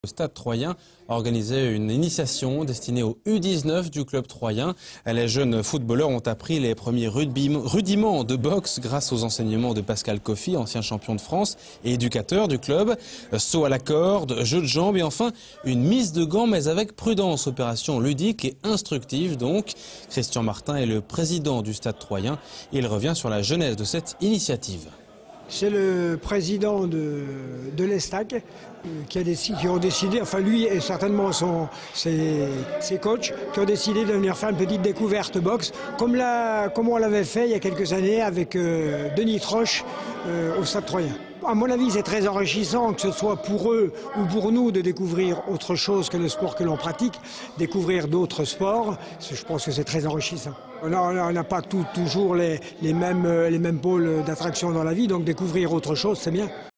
Le Stade Troyen a organisé une initiation destinée aux U19 du club troyen. Les jeunes footballeurs ont appris les premiers rudiments de boxe grâce aux enseignements de Pascal Coffy, ancien champion de France et éducateur du club. Saut à la corde, jeu de jambes et enfin une mise de gants mais avec prudence. Opération ludique et instructive donc. Christian Martin est le président du Stade Troyen. Il revient sur la genèse de cette initiative. C'est le président de l'Estac qui ont décidé, enfin lui et certainement ses coachs, qui ont décidé de venir faire une petite découverte boxe, comme on l'avait fait il y a quelques années avec Denis Troche au Stade Troyen. À mon avis, c'est très enrichissant, que ce soit pour eux ou pour nous, de découvrir autre chose que le sport que l'on pratique, découvrir d'autres sports. Je pense que c'est très enrichissant. On n'a pas toujours les mêmes pôles d'attraction dans la vie, donc découvrir autre chose, c'est bien.